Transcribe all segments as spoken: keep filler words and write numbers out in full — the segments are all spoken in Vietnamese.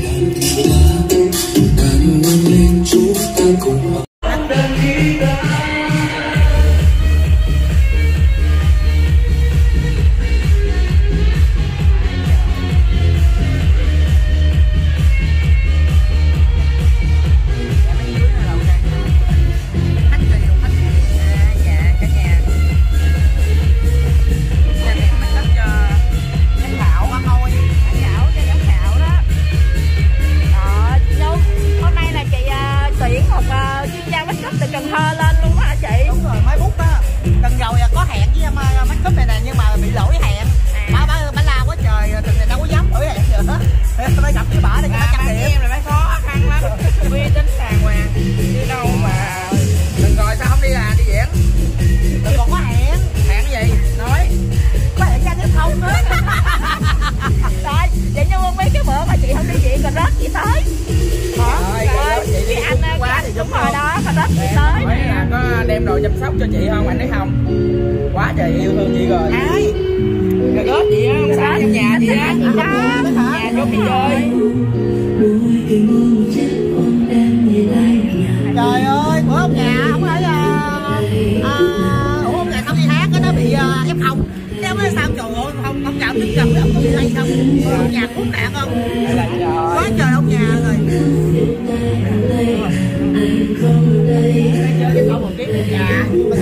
chăm sóc cho chị không, anh thấy không? Quá trời yêu thương chị rồi. Ai? Rồi góp chị á, không xa trong nhà chị á. Nhà cho chị chơi. Trời ơi, bữa hôm nhà không phải là à, ủa hôm ngày không đi hát cái nó bị uh, ép không. Nếu mới sao trời ơi, không không chạm tức gần không đi hay không? Ông nhà khốn nạn không? Quá trời ông nhà rồi. Chơi cái một cái nhà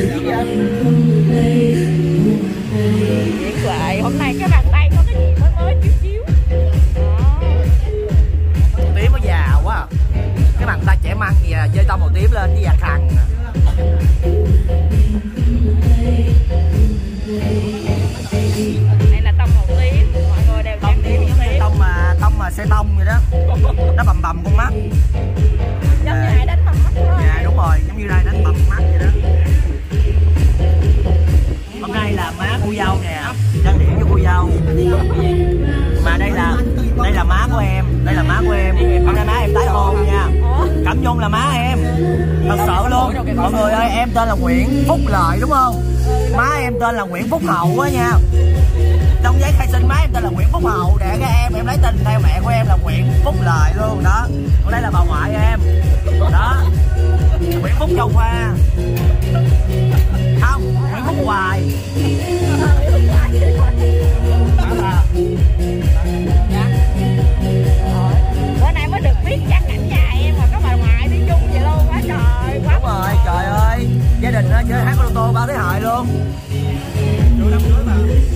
Vậy lại hôm nay cái bàn tay có cái gì mới mới chiếu chiếu. Màu tím nó già quá. Cái bàn tay trẻ măng gì à, chơi tông màu tím lên với già khăn. Này là tông màu tím, mọi người đều tông tím, tông mà tông mà xe tông vậy đó. Nó bầm bầm con mắt. Giống như ai đánh bằng mắt thôi. Dạ đúng rồi, giống như ai đánh bầm mắt vậy đó. Hôm nay là má cô dâu nè, trang điểm cho cô dâu. Mà đây là đây là má của em, đây là má của em. Hôm nay má em tái hôn nha. Cẩm Nhung là má em. Thật sự luôn. Mọi người ơi, em tên là Nguyễn Phúc Lợi đúng không? Má em tên là Nguyễn Phúc Hậu á nha. Trong giấy khai sinh má em tên là Nguyễn Phúc Hậu, để cái em em lấy tên theo mẹ của em là Nguyễn Phúc Lợi luôn đó. Còn đây là bà ngoại em. Đó. Nguyễn Phúc Châu Hoa. Không, Nguyễn Phúc Hoài. Bữa nay mới được biết chắc cảnh nhà em mà có bà ngoại đi chung vậy luôn quá trời. Quá đúng rồi, trời ơi. Gia đình đó chơi hát ô tô ba thế hệ luôn. Vô năm cưới mà.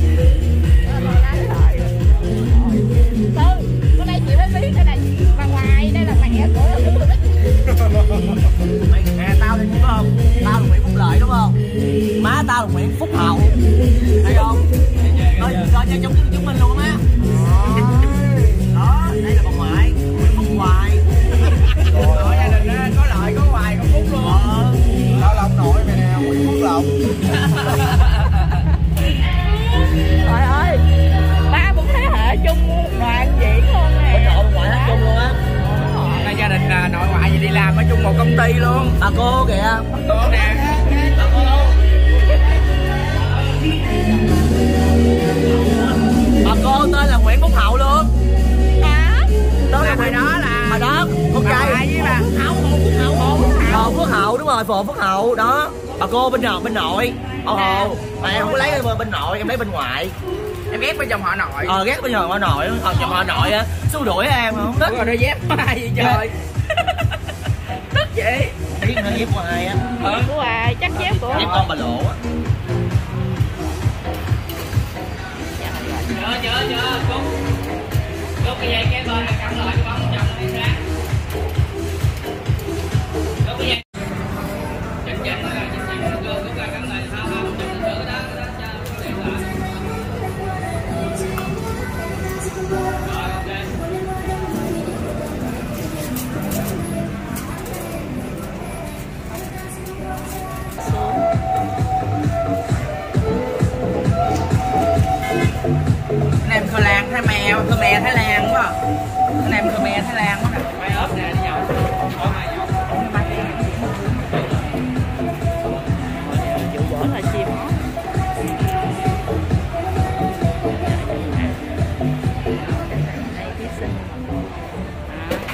Tư, bữa nay chị mới biết đây là bà ngoại, đây là mẹ của mày nè, tao đi phải không? Tao là Nguyễn Phúc Lợi đúng không? Má tao là Nguyễn Phúc Hậu. Thấy không? Coi coi cho chúng chứng minh luôn á má. Đó, đây là bà ngoại, Nguyễn Phúc Hoài. Ở gia đình á, có Lợi, có Hoài, có Phúc luôn. Ờ. Đó là ông nội mày nè, Nguyễn Phúc Lộc. trời ơi, ba bốn thế hệ chung đoàn diễn luôn nè. Bên nội ngoại hát chung luôn á. Là gia đình là nội ngoại gì đi làm ở chung một công ty luôn. Bà cô kìa. Bà cô nè. Bà cô. Bà cô tên là Nguyễn Phúc Hậu luôn. Đó. Đó là hồi đó là hồi đó con trai với bà Hậu, Hồ Phúc Hậu. Hồ Phúc Hậu đúng rồi, Hồ Phúc Hậu đó. Bà cô bên nội bên nội. Ồ hồ. Mà em không có lấy bên nội, em lấy bên ngoại. Em ghét bên dòng họ nội. Ờ ghét bên dòng họ nội, ờ dòng họ nội á, xua đuổi em không thích. Rồi đôi dép ai gì trời. Tức vậy. Biết nó dép hoài á. Ờ. Của ai chắc dép của. Dép con bà lộ á. Chờ chờ chờ Cúc. Cúc cái dây cái bên là cắm lại cái bóng trong nó đi ra. Cúc cái dây. Chắc chắn là chắc chắn là Cúc là cắm lại sao không trong nữa đó đó cho có đẹp lại. Rồi ok. Anh em Khmer Lan, Thái mèo, Khmer Thái Lan đúng không? Anh em Khmer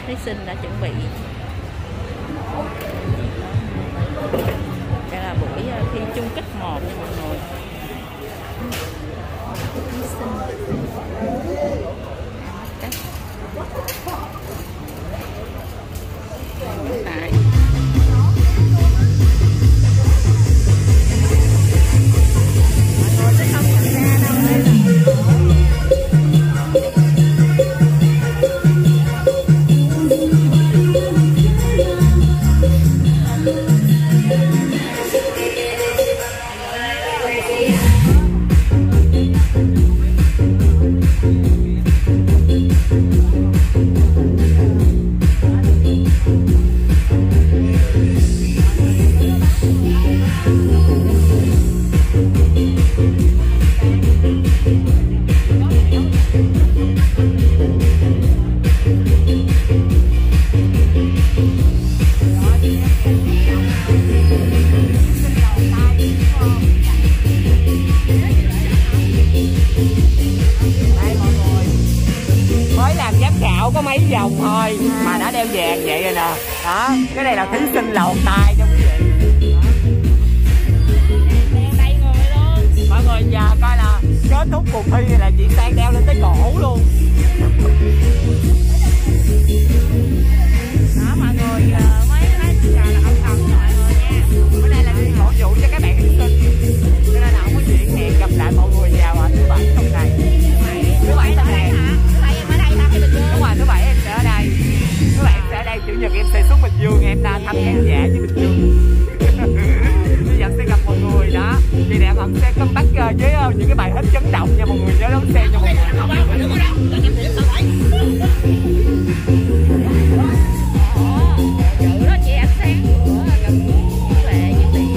thí sinh đã chuẩn bị. Đây là buổi thi chung kết một nha mọi người. Thí sinh tại có mấy vòng thôi mà đã đeo vàng vậy rồi nè. Đó, cái này là thí sinh lột tài cho quý vị. Đây người luôn. Mọi người giờ coi là kết thúc cuộc thi này là chị Sang đeo lên tới cổ luôn. Đó mọi người, mấy cái trò là không cần cho mọi người nha. Bữa nay là đi cổ vũ cho các bạn thí sinh. Cho nên là không có chuyện, hẹn gặp lại mọi người vào thứ bảy tuần này. Thứ bảy tuần này hả? Đúng rồi, thứ bảy em sẽ ở đây. Thứ bảy em sẽ ở đây, chủ nhật em sẽ xuống Bình Dương, em ta thăm khán giả với Bình Dương. Bây giờ sẽ gặp mọi người đó. Chị Đẹp Hận sẽ comeback với những cái bài hết chấn động nha mọi người, nhớ đón xem cho mọi người. Chữ đó chị ăn sáng bữa gặp với lại với chị.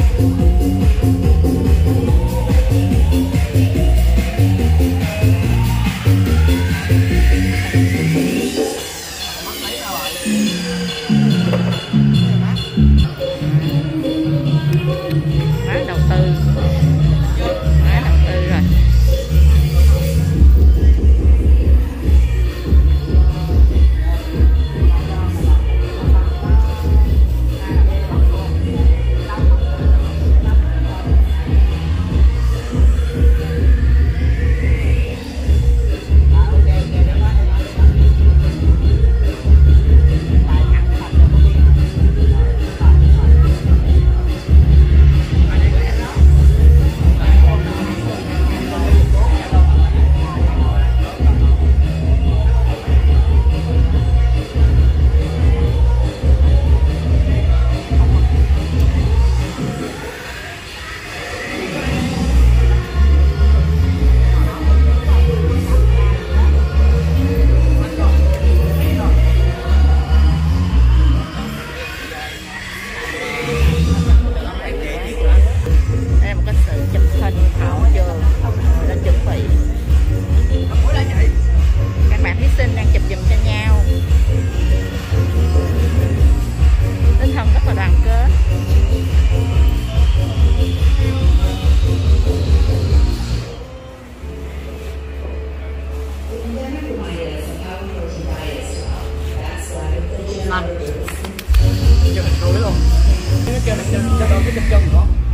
Cho mình đuổi luôn. Cái kêu mình cho cho cái chân chân của